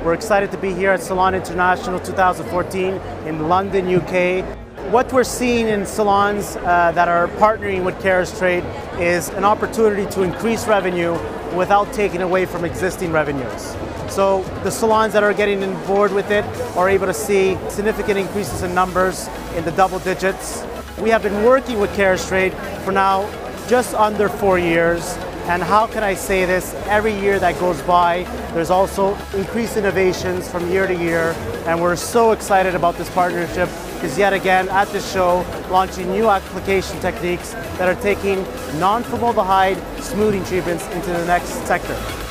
We're excited to be here at Salon International 2014 in London, UK. What we're seeing in salons that are partnering with Carriage-Trade is an opportunity to increase revenue without taking away from existing revenues. So the salons that are getting on board with it are able to see significant increases in numbers in the double digits. We have been working with Carriage-Trade for now just under 4 years. And how can I say this? Every year that goes by, there's also increased innovations from year to year. And we're so excited about this partnership because yet again at this show, launching new application techniques that are taking non-formaldehyde smoothing treatments into the next sector.